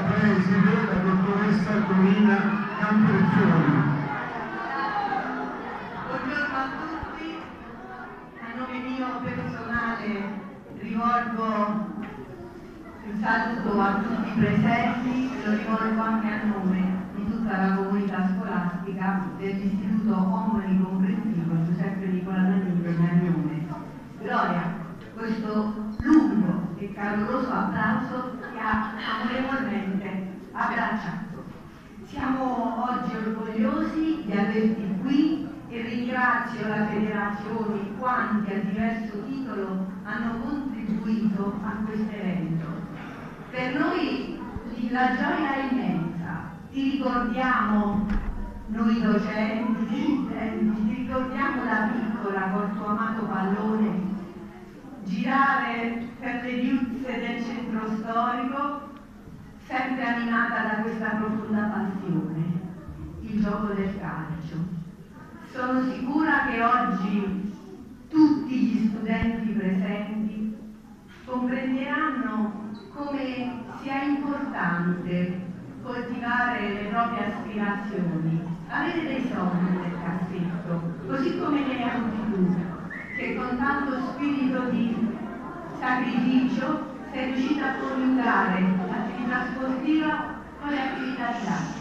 preside la dottoressa Corina Camperfiori. Buongiorno a tutti, a nome mio personale rivolgo un saluto a tutti i presenti e lo rivolgo anche a nome di tutta la comunità scolastica dell'Istituto Omnicomprensivo Giuseppe Nicola Nannini di Agnone. Gloria, questo lungo e caloroso applauso ti ha amorevolmente abbracciato. Siamo oggi orgogliosi di averti qui e ringrazio la Federazione e quanti a diverso titolo hanno contribuito a questo evento. Per noi la gioia è immensa. Ti ricordiamo, noi docenti, ti ricordiamo da piccola col tuo amato pallone, girare per le viuzze del centro storico, sempre animata da questa profonda passione, il gioco del calcio. Sono sicura che oggi tutti gli studenti presenti comprenderanno come sia importante coltivare le proprie aspirazioni, avere dei sogni nel cassetto, così come ne hai tu, che con tanto spirito di sacrificio sei riuscita a coniugare l'attività sportiva con le attività didattiche.